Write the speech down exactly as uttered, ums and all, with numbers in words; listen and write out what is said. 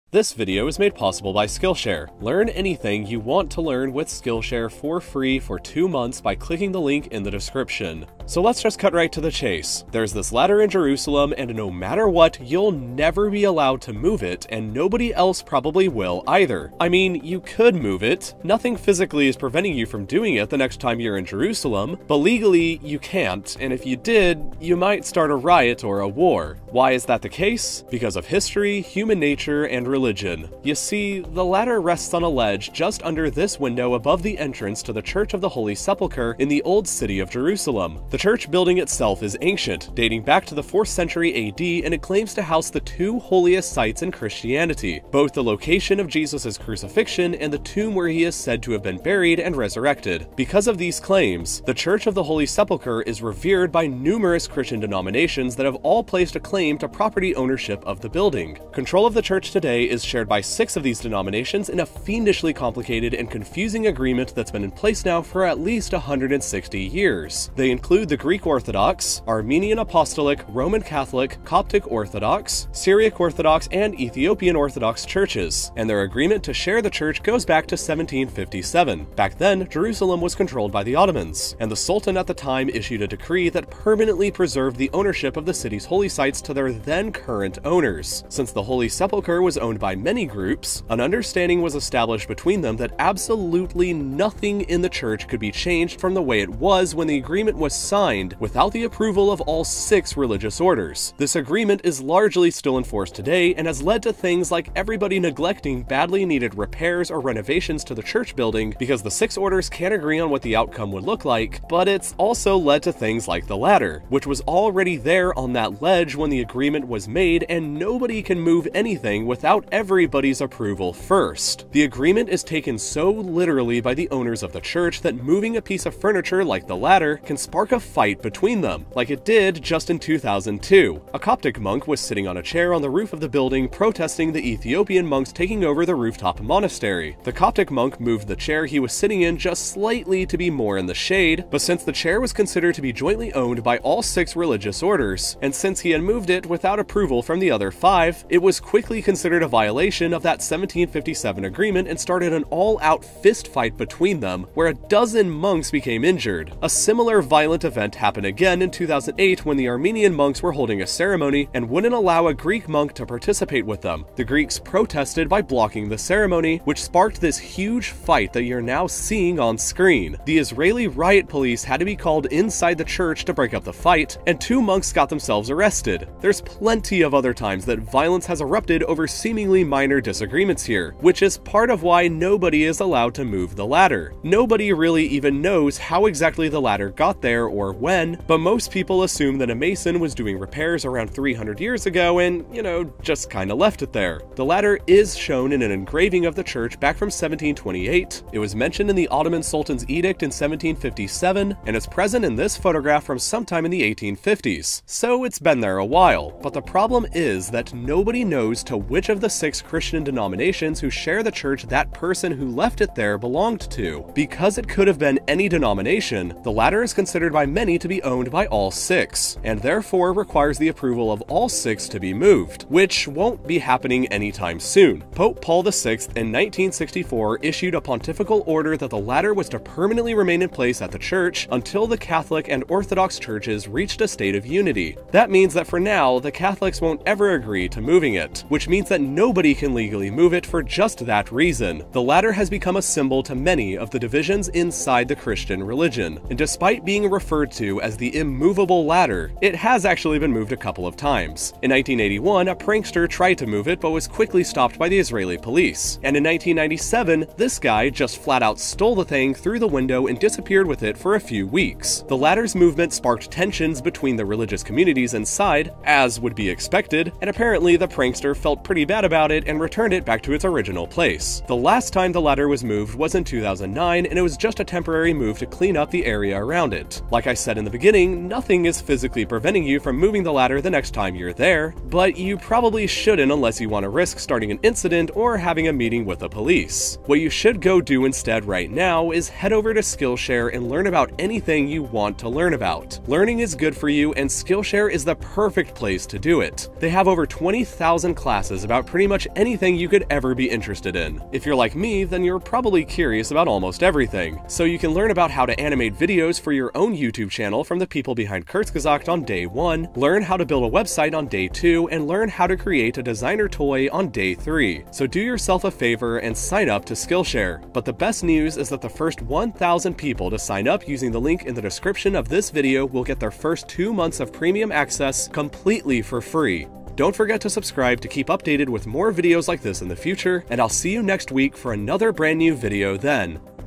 This video is made possible by Skillshare. Learn anything you want to learn with Skillshare for free for two months by clicking the link in the description. So let's just cut right to the chase. There's this ladder in Jerusalem, and no matter what, you'll never be allowed to move it, and nobody else probably will either. I mean, you could move it. Nothing physically is preventing you from doing it the next time you're in Jerusalem, but legally you can't, and if you did, you might start a riot or a war. Why is that the case? Because of history, human nature, and religion. Religion. You see, the ladder rests on a ledge just under this window above the entrance to the Church of the Holy Sepulchre in the Old City of Jerusalem. The church building itself is ancient, dating back to the fourth century A D, and it claims to house the two holiest sites in Christianity, both the location of Jesus' crucifixion and the tomb where he is said to have been buried and resurrected. Because of these claims, the Church of the Holy Sepulchre is revered by numerous Christian denominations that have all placed a claim to property ownership of the building. Control of the church today is shared by six of these denominations in a fiendishly complicated and confusing agreement that's been in place now for at least one hundred sixty years. They include the Greek Orthodox, Armenian Apostolic, Roman Catholic, Coptic Orthodox, Syriac Orthodox, and Ethiopian Orthodox churches, and their agreement to share the church goes back to seventeen fifty-seven. Back then, Jerusalem was controlled by the Ottomans, and the Sultan at the time issued a decree that permanently preserved the ownership of the city's holy sites to their then current owners. Since the Holy Sepulchre was owned by many groups, an understanding was established between them that absolutely nothing in the church could be changed from the way it was when the agreement was signed without the approval of all six religious orders. This agreement is largely still in force today and has led to things like everybody neglecting badly needed repairs or renovations to the church building because the six orders can't agree on what the outcome would look like, but it's also led to things like the ladder, which was already there on that ledge when the agreement was made, and nobody can move anything without everybody's approval first. The agreement is taken so literally by the owners of the church that moving a piece of furniture like the ladder can spark a fight between them, like it did just in two thousand two. A Coptic monk was sitting on a chair on the roof of the building protesting the Ethiopian monks taking over the rooftop monastery. The Coptic monk moved the chair he was sitting in just slightly to be more in the shade, but since the chair was considered to be jointly owned by all six religious orders, and since he had moved it without approval from the other five, it was quickly considered a violation of that seventeen fifty-seven agreement and started an all-out fist fight between them, where a dozen monks became injured. A similar violent event happened again in two thousand eight when the Armenian monks were holding a ceremony and wouldn't allow a Greek monk to participate with them. The Greeks protested by blocking the ceremony, which sparked this huge fight that you're now seeing on screen. The Israeli riot police had to be called inside the church to break up the fight, and two monks got themselves arrested. There's plenty of other times that violence has erupted over seemingly minor disagreements here, which is part of why nobody is allowed to move the ladder. Nobody really even knows how exactly the ladder got there or when, but most people assume that a mason was doing repairs around three hundred years ago and, you know, just kinda left it there. The ladder is shown in an engraving of the church back from seventeen twenty-eight. It was mentioned in the Ottoman Sultan's edict in seventeen fifty-seven, and is present in this photograph from sometime in the eighteen fifties. So it's been there a while, but the problem is that nobody knows to which of the six Christian denominations who share the church that person who left it there belonged to. Because it could have been any denomination, the ladder is considered by many to be owned by all six, and therefore requires the approval of all six to be moved, which won't be happening anytime soon. Pope Paul the sixth in nineteen sixty-four issued a pontifical order that the ladder was to permanently remain in place at the church until the Catholic and Orthodox churches reached a state of unity. That means that for now, the Catholics won't ever agree to moving it, which means that nobody can legally move it for just that reason. The ladder has become a symbol to many of the divisions inside the Christian religion, and despite being referred to as the immovable ladder, it has actually been moved a couple of times. In nineteen eighty-one, a prankster tried to move it but was quickly stopped by the Israeli police, and in nineteen ninety-seven, this guy just flat out stole the thing through the window and disappeared with it for a few weeks. The ladder's movement sparked tensions between the religious communities inside, as would be expected, and apparently the prankster felt pretty bad about it and returned it back to its original place. The last time the ladder was moved was in two thousand nine, and it was just a temporary move to clean up the area around it. Like I said in the beginning, nothing is physically preventing you from moving the ladder the next time you're there, but you probably shouldn't unless you want to risk starting an incident or having a meeting with the police. What you should go do instead right now is head over to Skillshare and learn about anything you want to learn about. Learning is good for you, and Skillshare is the perfect place to do it. They have over twenty thousand classes about pretty pretty much anything you could ever be interested in. If you're like me, then you're probably curious about almost everything, so you can learn about how to animate videos for your own YouTube channel from the people behind Kurzgesagt on day one, learn how to build a website on day two, and learn how to create a designer toy on day three. So do yourself a favor and sign up to Skillshare. But the best news is that the first one thousand people to sign up using the link in the description of this video will get their first two months of premium access completely for free. Don't forget to subscribe to keep updated with more videos like this in the future, and I'll see you next week for another brand new video then.